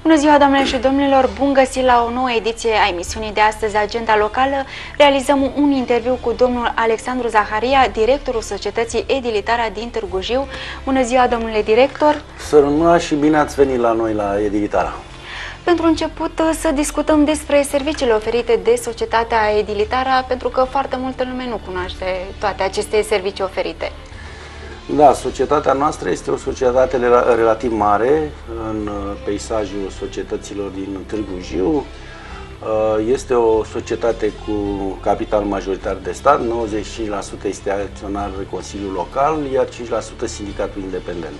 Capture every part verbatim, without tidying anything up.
Bună ziua, doamnelor și domnilor! Bun găsit la o nouă ediție a emisiunii de astăzi, Agenda Locală. Realizăm un interviu cu domnul Alexandru Zaharia, directorul Societății Edilitara din Târgu Jiu. Bună ziua, domnule director! Să rămână și bine ați venit la noi, la Edilitara. Pentru început să discutăm despre serviciile oferite de Societatea Edilitara, pentru că foarte multă lume nu cunoaște toate aceste servicii oferite. Da, societatea noastră este o societate relativ mare în peisajul societăților din Târgu Jiu. Este o societate cu capital majoritar de stat, nouăzeci și cinci la sută este acționar Consiliul Local, iar cinci la sută sindicatul independent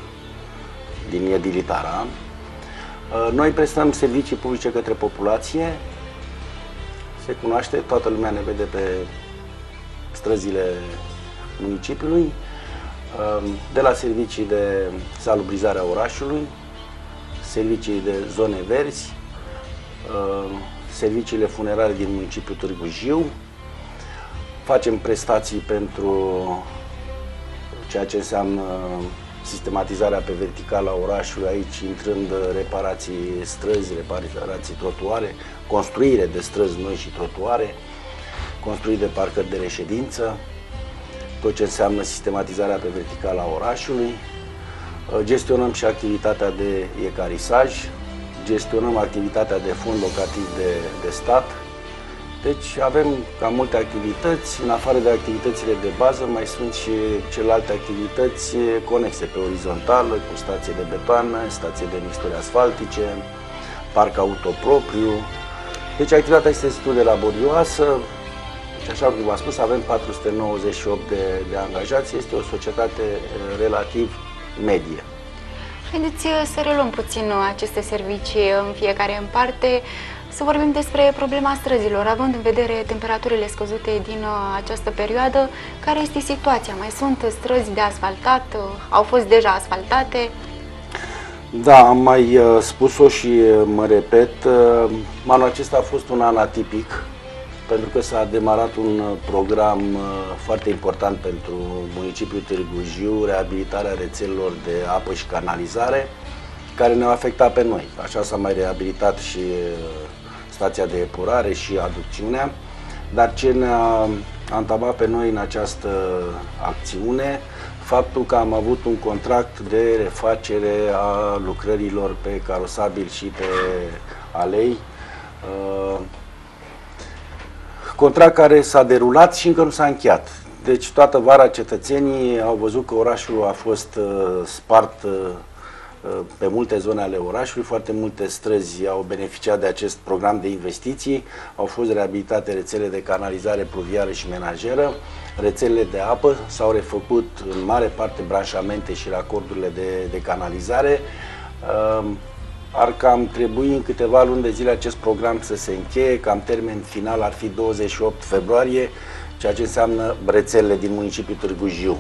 din Edilitara. Noi prestăm servicii publice către populație, se cunoaște, toată lumea ne vede pe străzile municipiului, de la servicii de salubrizare a orașului, servicii de zone verzi, serviciile funerare din municipiul Târgu Jiu, facem prestații pentru ceea ce înseamnă sistematizarea pe verticală a orașului, aici intrând reparații străzi, reparații trotuare, construire de străzi noi și trotuare, construire de parcări de reședință, tot ce înseamnă sistematizarea pe verticală a orașului. Gestionăm și activitatea de ecarisaj, gestionăm activitatea de fond locativ de, de stat. Deci avem cam multe activități, în afară de activitățile de bază mai sunt și celelalte activități conexe pe orizontală, cu stație de betoană, stație de mixturi asfaltice, parc autopropriu. Deci activitatea este destul de laborioasă. Și așa cum v-am spus, avem patru sute nouăzeci și opt de, de angajați, este o societate relativ medie. Haideți să reluăm puțin aceste servicii în fiecare în parte, să vorbim despre problema străzilor, având în vedere temperaturile scăzute din această perioadă. Care este situația? Mai sunt străzi de asfaltat? Au fost deja asfaltate? Da, am mai spus-o și mă repet, anul acesta a fost un an atipic, pentru că s-a demarat un program foarte important pentru municipiul Târgu Jiu, reabilitarea rețelelor de apă și canalizare, care ne-au afectat pe noi. Așa s-a mai reabilitat și stația de epurare și aducțiunea, dar ce ne-a antamat pe noi în această acțiune, faptul că am avut un contract de refacere a lucrărilor pe carosabil și pe alei, contract care s-a derulat și încă nu s-a încheiat. Deci toată vara cetățenii au văzut că orașul a fost uh, spart uh, pe multe zone ale orașului, foarte multe străzi au beneficiat de acest program de investiții, au fost reabilitate rețele de canalizare pluvială și menajeră, rețelele de apă, s-au refăcut în mare parte branșamente și racordurile de, de canalizare. Uh, Ar cam trebui în câteva luni de zile acest program să se încheie, cam termen final ar fi douăzeci și opt februarie, ceea ce înseamnă rețelele din municipiul Târgu Jiu.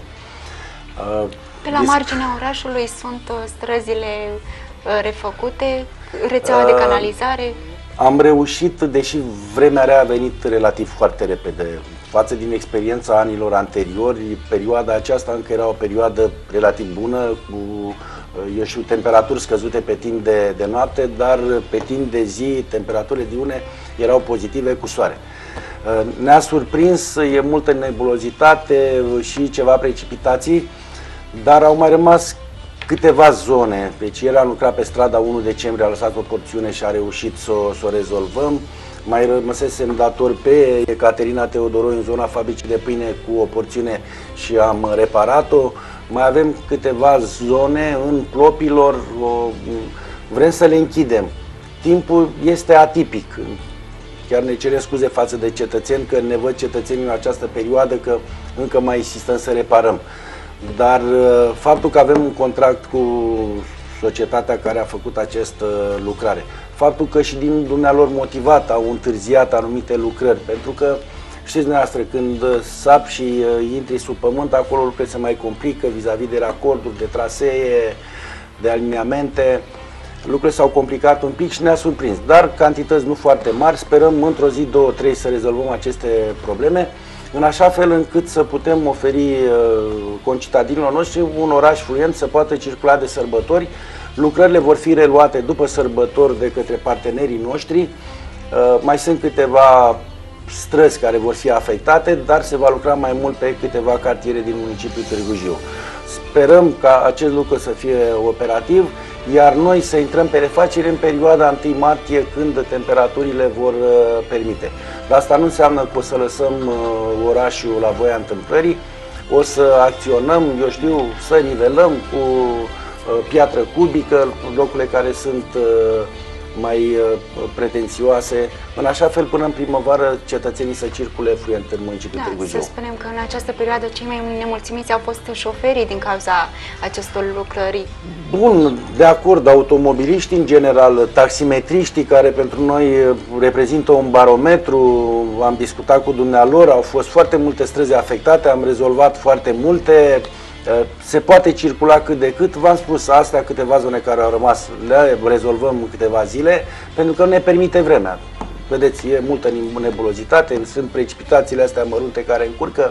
Pe la marginea orașului sunt străzile refăcute, rețeaua de canalizare? Am reușit, deși vremea rea a venit relativ foarte repede. Față din experiența anilor anteriori, perioada aceasta încă era o perioadă relativ bună, cu eu știu, temperaturi scăzute pe timp de, de noapte, dar pe timp de zi temperaturile diurne erau pozitive cu soare. Ne-a surprins, e multă nebulozitate și ceva precipitații, dar au mai rămas câteva zone. Deci el a lucrat pe strada unu decembrie, a lăsat o porțiune și a reușit să, să o rezolvăm. Mai rămăsesem dator pe Ecaterina Teodoroi în zona fabricii de pâine cu o porțiune și am reparat-o. Mai avem câteva zone în Plopilor, o, vrem să le închidem. Timpul este atipic. Chiar ne cerem scuze față de cetățeni că ne văd cetățenii în această perioadă că încă mai insistăm să reparăm. Dar faptul că avem un contract cu societatea care a făcut această lucrare, faptul că și din dumnealor motivat au întârziat anumite lucrări, pentru că știți dumneavoastră, când sap și uh, intri sub pământ, acolo lucrurile se mai complică vis-a-vis de racorduri, de trasee, de alineamente. Lucrurile s-au complicat un pic și ne-a surprins. Dar cantități nu foarte mari, sperăm într-o zi, două, trei să rezolvăm aceste probleme, în așa fel încât să putem oferi uh, concitadinilor noștri un oraș fluent, să poată circula de sărbători, Lucrările vor fi reluate după sărbători de către partenerii noștri. Mai sunt câteva străzi care vor fi afectate, dar se va lucra mai mult pe câteva cartiere din municipiul Târgu Jiu. Sperăm ca acest lucru să fie operativ, iar noi să intrăm pe refacere în perioada întâi martie, când temperaturile vor permite. Dar asta nu înseamnă că o să lăsăm orașul la voia întâmplării, o să acționăm, eu știu, să nivelăm cu piatră cubică locurile care sunt mai pretențioase, în așa fel până în primăvară cetățenii să circule fluent în municipiul Da, Târgu Jiu. să spunem că în această perioadă cei mai nemulțumiți au fost șoferii din cauza acestor lucrări. Bun, de acord, automobiliștii în general, taximetriștii care pentru noi reprezintă un barometru, am discutat cu dumnealor, au fost foarte multe străzi afectate, am rezolvat foarte multe. Se poate circula cât de cât, v-am spus, astea câteva zone care au rămas le rezolvăm în câteva zile, pentru că ne permite vremea. Vedeți, e multă nebulozitate, sunt precipitațiile astea mărunte care încurcă,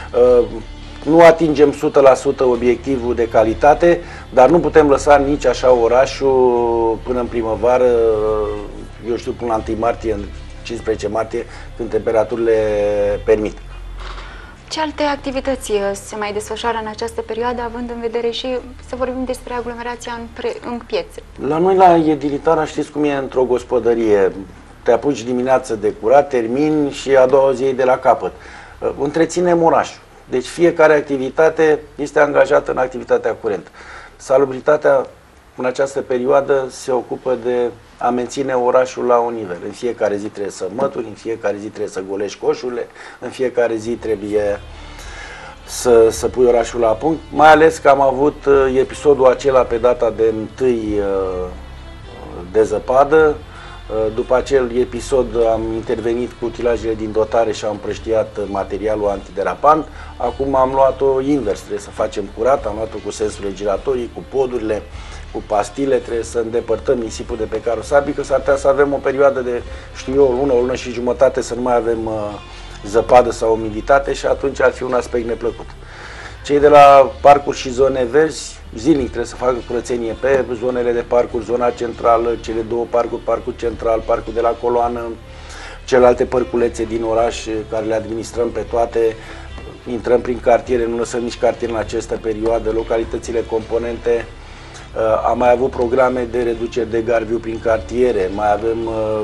nu atingem o sută la sută obiectivul de calitate, dar nu putem lăsa nici așa orașul până în primăvară, eu știu, până la întâi martie, cincisprezece martie, când temperaturile permit. Ce alte activități se mai desfășoară în această perioadă, având în vedere și să vorbim despre aglomerația în, pre, în piețe? La noi, la Edilitara, știți cum e într-o gospodărie. Te apuci dimineața de curat, termini și a doua zi de la capăt. Întreținem orașul. Deci fiecare activitate este angajată în activitatea curentă. Salubritatea în această perioadă se ocupă de a menține orașul la un nivel. În fiecare zi trebuie să mături, în fiecare zi trebuie să golești coșurile, în fiecare zi trebuie să, să pui orașul la punct. Mai ales că am avut episodul acela pe data de întâi de zăpadă. După acel episod am intervenit cu utilajele din dotare și am împrăștiat materialul antiderapant. Acum am luat-o invers, trebuie să facem curat, am luat-o cu sensurile giratorii, cu podurile, cu pastile, trebuie să îndepărtăm nisipul de pe carosabil, că s-ar putea să avem o perioadă de, știu eu, o lună, o lună și jumătate să nu mai avem uh, zăpadă sau umiditate și atunci ar fi un aspect neplăcut. Cei de la parcuri și zone verzi, zilnic trebuie să facă curățenie pe zonele de parcuri, zona centrală, cele două parcuri, parcul central, parcul de la Coloană, celelalte părculețe din oraș care le administrăm pe toate, intrăm prin cartiere, nu lăsăm nici cartiere în această perioadă, localitățile componente. Uh, am mai avut programe de reducere de garviu prin cartiere, mai avem uh,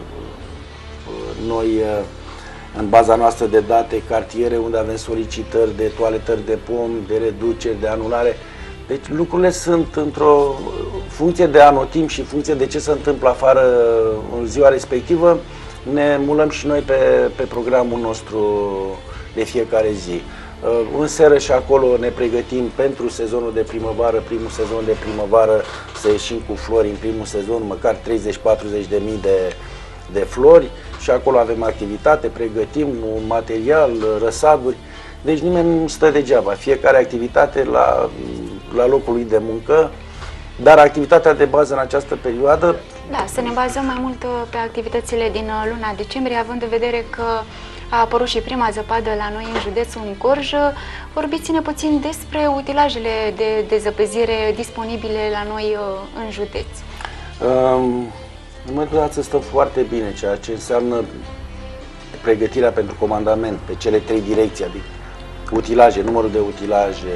noi uh, în baza noastră de date cartiere unde avem solicitări de toaletări de pom, de reducere, de anulare. Deci lucrurile sunt într-o funcție de anotimp și funcție de ce se întâmplă afară în ziua respectivă, ne mulăm și noi pe, pe programul nostru de fiecare zi. În seră și acolo ne pregătim pentru sezonul de primăvară, primul sezon de primăvară, să ieșim cu flori în primul sezon, măcar treizeci patruzeci de mii de, de flori și acolo avem activitate, pregătim un material, răsaduri, deci nimeni nu stă degeaba, fiecare activitate la, la locul lui de muncă, dar activitatea de bază în această perioadă... Da, să ne bazăm mai mult pe activitățile din luna decembrie, având în vedere că a apărut și prima zăpadă la noi în județul Gorj. Vorbiți-ne puțin despre utilajele de dezăpezire disponibile la noi în județ. Um, în momentul de stăm foarte bine, ceea ce înseamnă pregătirea pentru comandament pe cele trei direcții, adică utilaje, numărul de utilaje,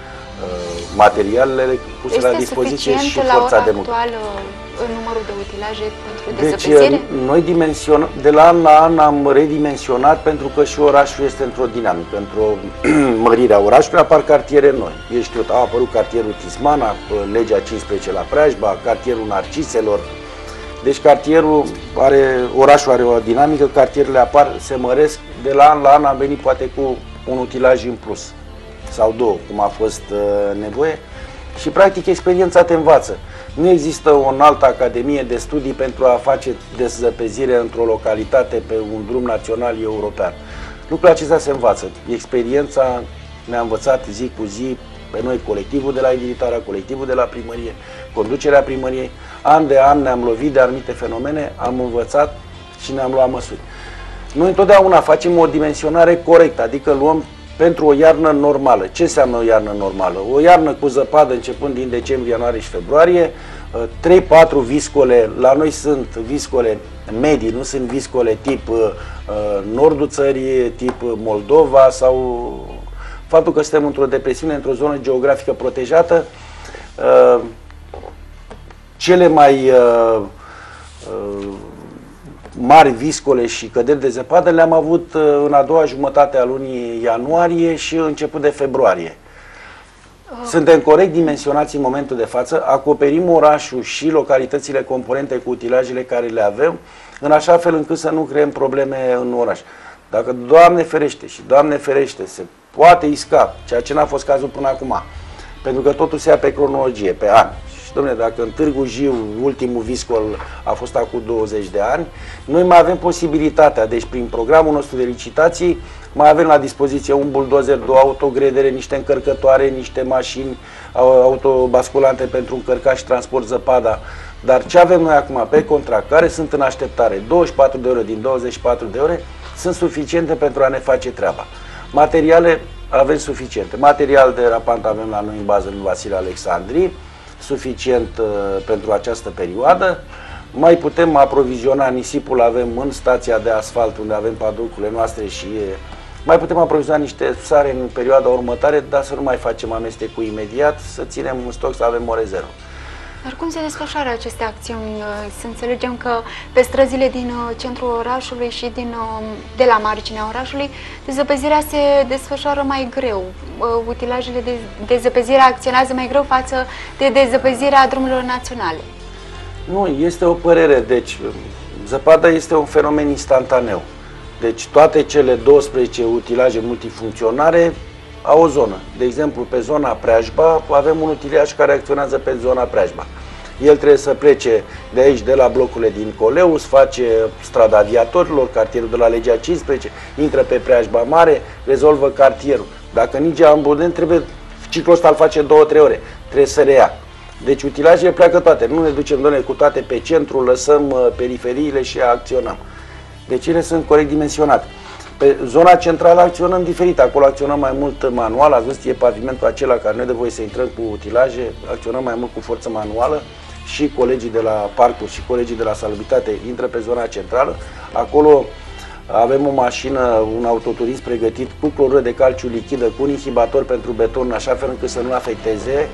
materialele puse este la dispoziție și la forța ora de muncă. actuală numărul de utilaje pentru Deci, dezăpezire? noi dimensionăm, de la an la an am redimensionat pentru că și orașul este într-o dinamică, într-o mărire a orașului, apar cartiere noi. Eu știu, a apărut cartierul Tismana, legea cincisprezece la Preajba, cartierul Narciselor. Deci cartierul are, orașul are o dinamică, cartierele apar, se măresc, de la an la an am venit poate cu un utilaj în plus sau două, cum a fost uh, nevoie și practic experiența te învață. Nu există o altă academie de studii pentru a face dezăpezire într-o localitate pe un drum național european. Lucrul acesta se învață. Experiența ne-a învățat zi cu zi pe noi, colectivul de la Edilitara, colectivul de la primărie, conducerea primăriei. An de an ne-am lovit de anumite fenomene, am învățat și ne-am luat măsuri. Noi întotdeauna facem o dimensionare corectă, adică luăm pentru o iarnă normală. Ce înseamnă o iarnă normală? O iarnă cu zăpadă începând din decembrie, ianuarie și februarie, trei patru viscole, la noi sunt viscole medii, nu sunt viscole tip uh, nordul țării, tip Moldova sau faptul că suntem într-o depresiune, într-o zonă geografică protejată. Uh, cele mai uh, uh, mari viscole și căderi de zăpadă le-am avut în a doua jumătate a lunii ianuarie și început de februarie. Suntem corect dimensionați în momentul de față, acoperim orașul și localitățile componente cu utilajele care le avem, în așa fel încât să nu creăm probleme în oraș. Dacă, Doamne ferește și Doamne ferește, se poate isca, ceea ce n-a fost cazul până acum, pentru că totul se ia pe cronologie, pe ani. Dom'le, dacă în Târgu Jiu ultimul viscol a fost acum douăzeci de ani, noi mai avem posibilitatea, deci prin programul nostru de licitații, mai avem la dispoziție un buldozer, două autogredere, niște încărcătoare, niște mașini autobasculante pentru încărcat și transport zăpada. Dar ce avem noi acum pe contract, care sunt în așteptare, douăzeci și patru de ore din douăzeci și patru de ore, sunt suficiente pentru a ne face treaba. Materiale avem suficiente. Material de rapant avem la noi în bază în Vasile Alexandri, suficient uh, pentru această perioadă. Mai putem aproviziona, nisipul avem în stația de asfalt unde avem paducurile noastre și uh, mai putem aproviziona niște sare în perioada următoare, dar să nu mai facem amestecul imediat, să ținem în stoc, să avem o rezervă. Dar cum se desfășoară aceste acțiuni? Să înțelegem că pe străzile din centrul orașului și din, de la marginea orașului, dezăpezirea se desfășoară mai greu. Utilajele de dezăpezire acționează mai greu față de dezăpezirea drumurilor naționale. Nu, este o părere. Deci, zăpada este un fenomen instantaneu. Deci, toate cele douăsprezece utilaje multifuncționare au o zonă. De exemplu, pe zona Preajba avem un utilaj care acționează pe zona Preajba. El trebuie să plece de aici, de la blocurile din Coleus, face strada aviatorilor, cartierul de la Legea cincisprezece, intră pe Preajba Mare, rezolvă cartierul. Dacă nici ambulent, trebuie, ciclul ăsta îl face două trei ore, trebuie să reia. Deci utilajele pleacă toate, nu ne ducem, doamne, cu toate pe centru, lăsăm uh, periferiile și acționăm. Deci ele sunt corect dimensionate. Pe zona centrală acționăm diferit, acolo acționăm mai mult manual, ați văzut, e pavimentul acela care nu e de voie să intrăm cu utilaje, acționăm mai mult cu forță manuală și colegii de la parcuri și colegii de la salubritate intră pe zona centrală. Acolo avem o mașină, un autoturism pregătit cu clorură de calciu lichidă, cu un inhibitor pentru beton, așa fel încât să nu afecteze.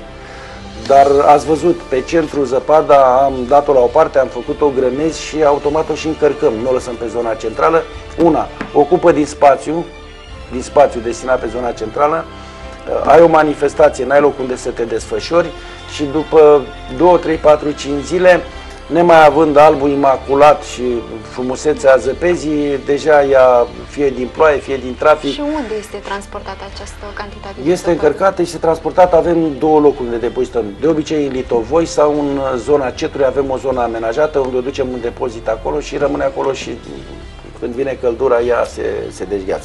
Dar ați văzut, pe centru zăpada am dat-o la o parte, am făcut-o grămezi și automat o și încărcăm, nu o lăsăm pe zona centrală. Una, ocupă din spațiu, din spațiu destinat pe zona centrală, ai o manifestație, n-ai loc unde să te desfășori și după două, trei, patru, cinci zile, nemai având albul imaculat și frumusețea zăpezii, deja ea fie din ploaie, fie din trafic. Și unde este transportată această cantitate? Este încărcată și este transportată, avem două locuri unde depozităm. De obicei în Litovoi sau în zona Cetului avem o zonă amenajată unde o ducem un depozit acolo și rămâne acolo și când vine căldura ea se, se dezgheață.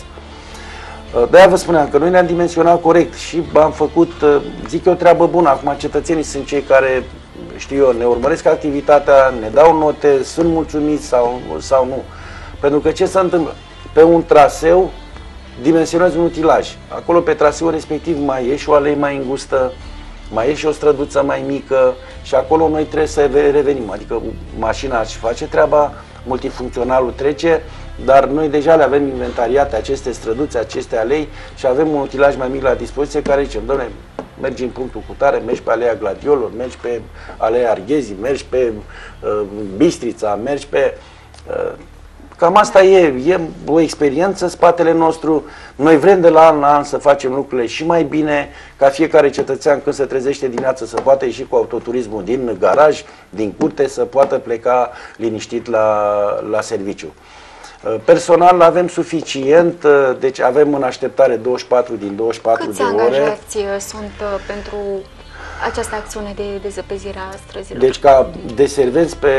De-aia vă spuneam că noi ne-am dimensionat corect și am făcut, zic eu, o treabă bună. Acum cetățenii sunt cei care, știu eu, ne urmăresc activitatea, ne dau note, sunt mulțumiți sau, sau nu. Pentru că ce se întâmplă? Pe un traseu dimensionezi un utilaj. Acolo pe traseul respectiv mai e și o alee mai îngustă, mai e și o străduță mai mică și acolo noi trebuie să revenim. Adică mașina își face treaba, multifuncționalul trece, dar noi deja le avem inventariate aceste străduțe, aceste alei și avem un utilaj mai mic la dispoziție care zicem, doamne, mergi în punctul cutare, mergi pe Aleea Gladiolor, mergi pe Aleea Arghezii, mergi pe uh, Bistrița, mergi pe... Uh, cam asta e, e o experiență în spatele nostru. Noi vrem de la an la an să facem lucrurile și mai bine, ca fiecare cetățean când se trezește dimineața să poată ieși cu autoturismul din garaj, din curte, să poată pleca liniștit la, la serviciu. Personal avem suficient, deci avem în așteptare douăzeci și patru din douăzeci și patru Câți de ore. Câți angajați sunt pentru această acțiune de dezăpezire a străzilor? Deci ca deservenți pe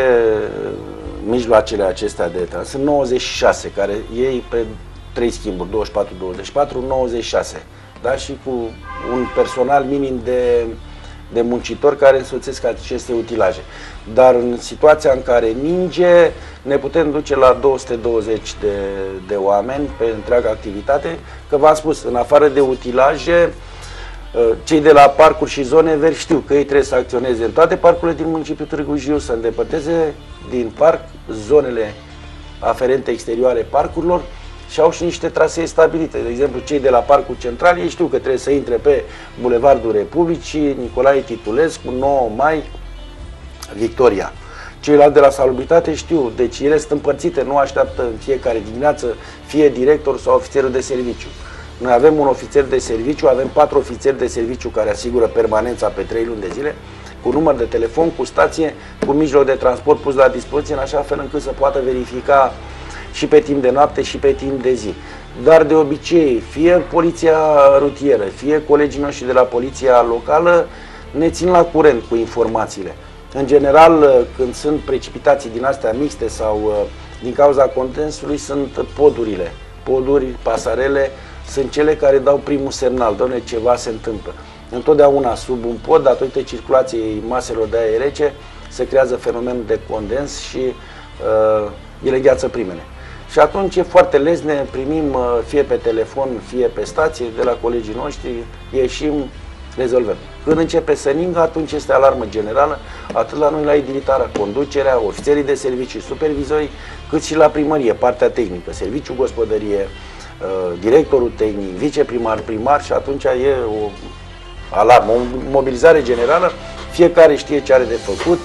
mijloacele acestea de trans sunt nouăzeci și șase, care ei pe trei schimburi, douăzeci și patru douăzeci și patru, nouăzeci și șase. Da? Și cu un personal minim de de muncitori care însoțesc aceste utilaje. Dar în situația în care ninge, ne putem duce la două sute douăzeci de, de oameni pe întreaga activitate, că v-am spus, în afară de utilaje, cei de la parcuri și zone verzi știu că ei trebuie să acționeze în toate parcurile din municipiul Târgu Jiu, să îndepărteze din parc zonele aferente exterioare parcurilor și au și niște trasee stabilite. De exemplu, cei de la Parcul Central, ei știu că trebuie să intre pe Bulevardul Republicii, Nicolae Titulescu, nouă mai, Victoria. Ceilalți de la Salubritate știu, deci ele sunt împărțite, nu așteaptă în fiecare dimineață fie director sau ofițerul de serviciu. Noi avem un ofițer de serviciu, avem patru ofițeri de serviciu care asigură permanența pe trei luni de zile, cu număr de telefon, cu stație, cu mijloc de transport pus la dispoziție, în așa fel încât să poată verifica și pe timp de noapte și pe timp de zi. Dar de obicei, fie poliția rutieră, fie colegii noștri de la poliția locală ne țin la curent cu informațiile. În general, când sunt precipitații din astea mixte sau din cauza condensului, sunt podurile. Poduri, pasarele, sunt cele care dau primul semnal, doamne, ceva se întâmplă. Întotdeauna sub un pod, datorită circulației maselor de aer rece, se creează fenomenul de condens și uh, ele gheață primele. Și atunci e foarte lesne, primim uh, fie pe telefon, fie pe stație, de la colegii noștri, ieșim, rezolvăm. Când începe să ningă, atunci este alarmă generală, atât la noi la edilitarea, conducerea, ofițerii de servicii, supervizori, cât și la primărie, partea tehnică, serviciul gospodărie, directorul tehnic, viceprimar, primar, și atunci e o alarmă, o mobilizare generală, fiecare știe ce are de făcut,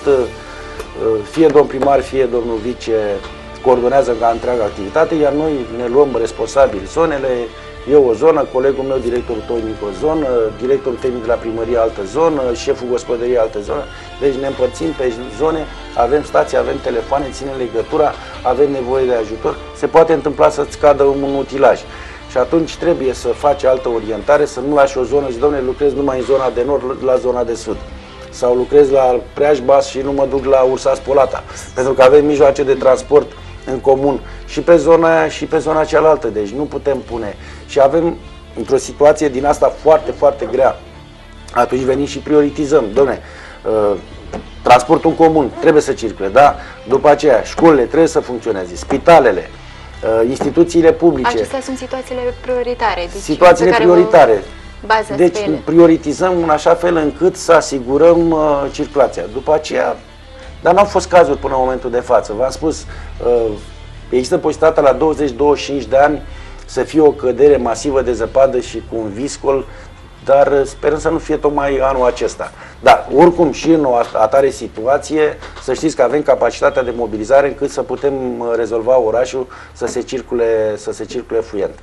fie domn primar, fie domnul vice coordonează ca întreaga activitate, iar noi ne luăm responsabili zonele, eu o zonă, colegul meu, directorul tehnic, o zonă, directorul tehnic de la primărie altă zonă, șeful gospodăriei altă zonă, deci ne împărțim pe zone, avem stații, avem telefoane, ținem legătura, avem nevoie de ajutor, se poate întâmpla să-ți cadă un utilaj. Și atunci trebuie să faci altă orientare, să nu lași o zonă și, dom'le, lucrez numai în zona de nord, la zona de sud. Sau lucrez la Preajbas și nu mă duc la Ursa Spolata. Pentru că avem mijloace de transport în comun și pe zona aia și pe zona cealaltă. Deci nu putem pune. Și avem, într-o situație din asta foarte, foarte grea, atunci venim și prioritizăm. Dom'le, uh, transportul în comun trebuie să circule, da? După aceea, școlile trebuie să funcționeze, spitalele, instituțiile publice. Acestea sunt situațiile prioritare. Deci situațiile prioritare. Deci pe ele. prioritizăm în așa fel încât să asigurăm uh, circulația. După aceea, dar n-au fost cazuri până în momentul de față. V-am spus, uh, există posibilitatea la douăzeci douăzeci și cinci de ani să fie o cădere masivă de zăpadă și cu un viscol, dar sperăm să nu fie tocmai anul acesta. Dar oricum și în o atare situație, să știți că avem capacitatea de mobilizare încât să putem rezolva orașul să se circule, să se circule fluent.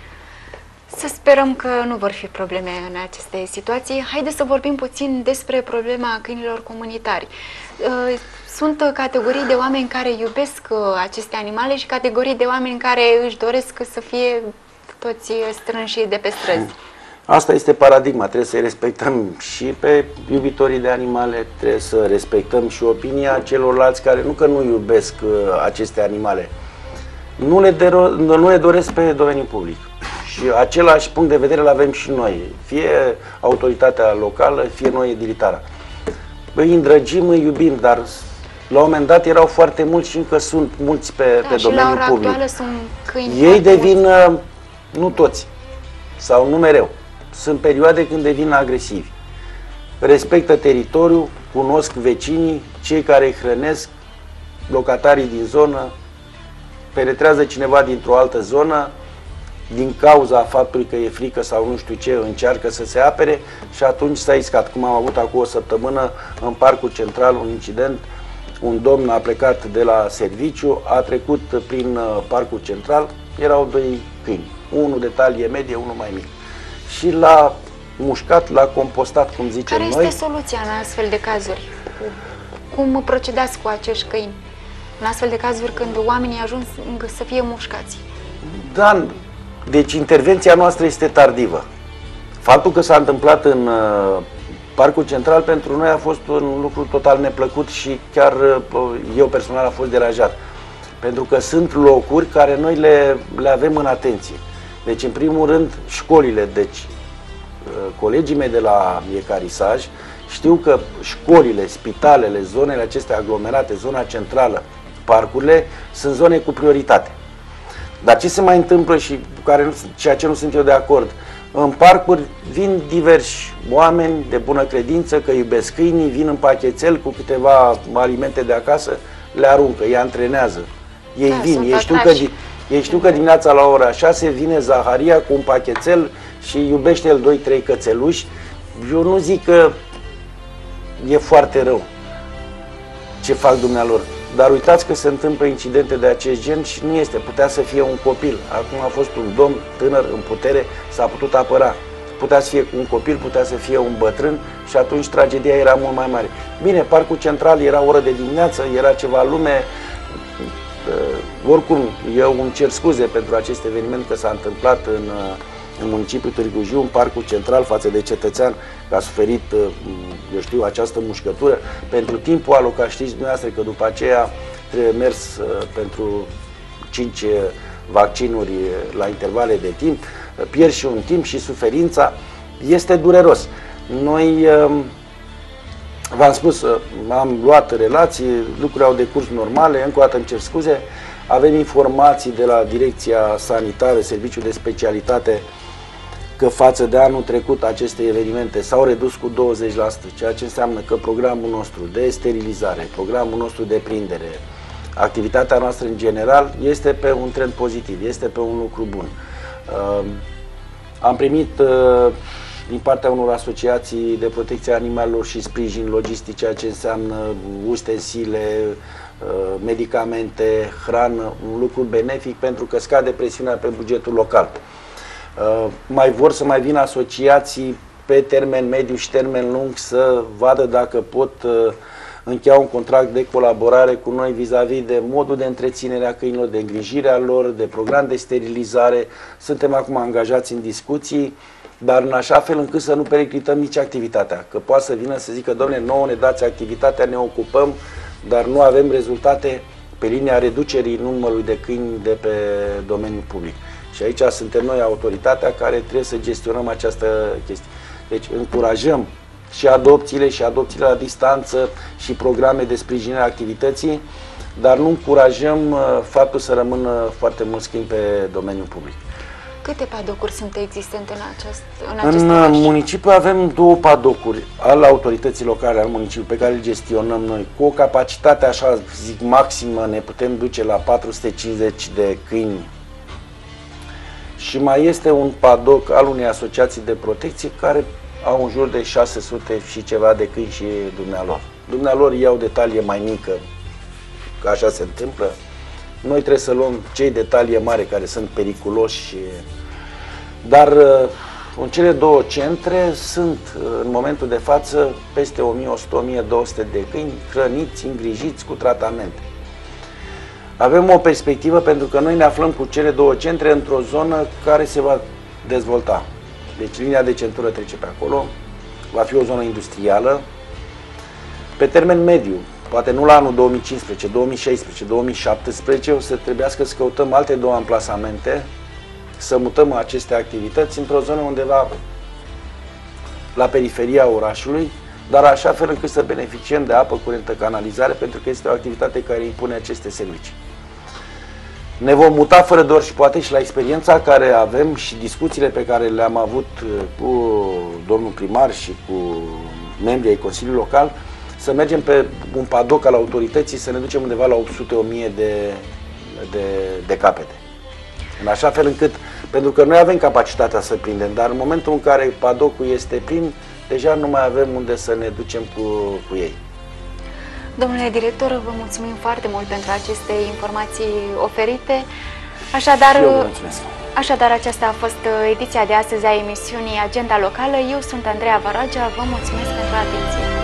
Să sperăm că nu vor fi probleme în aceste situații. Haideți să vorbim puțin despre problema câinilor comunitari. Sunt categorii de oameni care iubesc aceste animale și categorii de oameni care își doresc să fie toți strânși de pe străzi. Asta este paradigma, trebuie să respectăm și pe iubitorii de animale, trebuie să respectăm și opinia celorlalți care nu că nu iubesc uh, aceste animale, nu le, nu le doresc pe domeniul public. Și același punct de vedere îl avem și noi, fie autoritatea locală, fie noi edilitarea. Îi îndrăgim, îi iubim, dar la un moment dat erau foarte mulți și încă sunt mulți pe, da, pe domeniul la ora public. Actuală sunt câini Ei devin, mulți. Nu toți, sau nu mereu. Sunt perioade când devin agresivi. Respectă teritoriul, cunosc vecinii, cei care îi hrănesc, locatarii din zonă, penetrează cineva dintr-o altă zonă, din cauza faptului că e frică sau nu știu ce, încearcă să se apere și atunci s-a iscat. Cum am avut acum o săptămână în Parcul Central un incident, un domn a plecat de la serviciu, a trecut prin Parcul Central, erau doi câini, unul de talie medie, unul mai mic. Și l-a mușcat, l-a compostat, cum zicem noi. Care este soluția în astfel de cazuri? Cum procedați cu acești câini? În astfel de cazuri când oamenii ajung să fie mușcați? Da, deci intervenția noastră este tardivă. Faptul că s-a întâmplat în uh, Parcul Central pentru noi a fost un lucru total neplăcut și chiar uh, eu personal am fost deranjat. Pentru că sunt locuri care noi le, le avem în atenție. Deci, în primul rând, școlile. Deci, colegii mei de la Iecarisaj, Știu că școlile, spitalele, zonele acestea aglomerate, zona centrală, parcurile, sunt zone cu prioritate. Dar ce se mai întâmplă și cu care, ceea ce nu sunt eu de acord, în parcuri vin diversi oameni de bună credință, că iubesc câinii, vin în pachetel cu câteva alimente de acasă, le aruncă, îi antrenează. Ei da, vin, ei știu, că, ei știu că dimineața la ora șase vine Zaharia cu un pachetel și iubește el doi trei cățeluși. Eu nu zic că e foarte rău ce fac dumnealor, dar uitați că se întâmplă incidente de acest gen și nu este, putea să fie un copil. Acum a fost un domn tânăr în putere, s-a putut apăra. Putea să fie un copil, putea să fie un bătrân și atunci tragedia era mult mai mare. Bine, parcul central era oră de dimineață, era ceva lume. Uh, oricum, eu îmi cer scuze pentru acest eveniment că s-a întâmplat în, uh, în municipiul Târgu Jiu, în parcul central, față de cetățean, că a suferit, uh, eu știu, această mușcătură. Pentru timpul alocat, știți dumneavoastră că după aceea trebuie mers uh, pentru cinci vaccinuri la intervale de timp, uh, pierzi și un timp și suferința este dureros. Noi... Uh, V-am spus, am luat relații, lucrurile au decurs normale, încă o dată îmi cer scuze. Avem informații de la Direcția Sanitară, Serviciul de Specialitate, că față de anul trecut aceste evenimente s-au redus cu douăzeci la sută, ceea ce înseamnă că programul nostru de sterilizare, programul nostru de prindere, activitatea noastră în general este pe un trend pozitiv, este pe un lucru bun. Am primit din partea unor asociații de protecție a animalelor și sprijin logistic, ceea ce înseamnă ustensile, medicamente, hrană, un lucru benefic pentru că scade presiunea pe bugetul local. Mai vor să mai vină asociații pe termen mediu și termen lung să vadă dacă pot încheia un contract de colaborare cu noi vis-a-vis de modul de întreținere a câinilor, de îngrijirea lor, de program de sterilizare. Suntem acum angajați în discuții, dar în așa fel încât să nu periclităm nici activitatea. Că poate să vină să zică, domnule, nouă ne dați activitatea, ne ocupăm, dar nu avem rezultate pe linia reducerii numărului de câini de pe domeniul public. Și aici suntem noi autoritatea care trebuie să gestionăm această chestie. Deci încurajăm și adopțiile și adopțiile la distanță și programe de sprijinire a activității, dar nu încurajăm faptul să rămână foarte mulți câini pe domeniul public. Câte padocuri sunt existente în acest, în acest În oraș? municipiu avem două padocuri al autorității locale al municipiului pe care îl gestionăm noi. Cu o capacitate, așa zic, maximă, ne putem duce la patru sute cincizeci de câini. Și mai este un padoc al unei asociații de protecție care au în jur de șase sute și ceva de câini și dumnealor. Dumnealor iau de talie mai mică, că așa se întâmplă. Noi trebuie să luăm cei de talie mare care sunt periculoși. Dar în cele două centre sunt în momentul de față peste o mie o sută - o mie două sute de câini hrăniți, îngrijiți cu tratamente. Avem o perspectivă pentru că noi ne aflăm cu cele două centre într-o zonă care se va dezvolta. Deci linia de centură trece pe acolo, va fi o zonă industrială. Pe termen mediu, poate nu la anul două mii cincisprezece, două mii șaisprezece, două mii șaptesprezece, o să trebuiască să căutăm alte două amplasamente, să mutăm aceste activități într-o zonă undeva la periferia orașului, dar așa fel încât să beneficiem de apă curentă, canalizare, pentru că este o activitate care impune aceste servicii. Ne vom muta fără doar și poate și la experiența care avem și discuțiile pe care le-am avut cu domnul primar și cu membrii ai Consiliului Local, să mergem pe un padoc al autorității, să ne ducem undeva la opt sute - o mie de, de, de capete. În așa fel încât, pentru că noi avem capacitatea să prindem, dar în momentul în care padocul este plin, deja nu mai avem unde să ne ducem cu, cu ei. Domnule director, vă mulțumim foarte mult pentru aceste informații oferite. Așadar, eu vă mulțumesc. Așadar, aceasta a fost ediția de astăzi a emisiunii Agenda Locală. Eu sunt Andreea Varagea, vă mulțumesc pentru atenție.